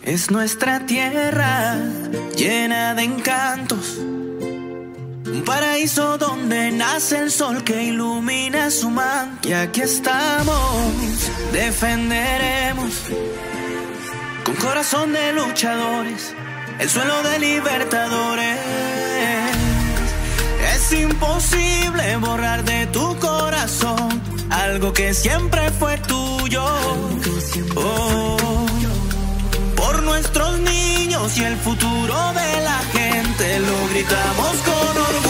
Es nuestra tierra llena de encantos, un paraíso donde nace el sol que ilumina su manto. Y aquí estamos, defenderemos con corazón de luchadores el suelo de libertadores. Es imposible borrar de tu corazón algo que siempre fue tuyo. Oh, por nuestros niños y el futuro de la gente lo gritamos con orgullo.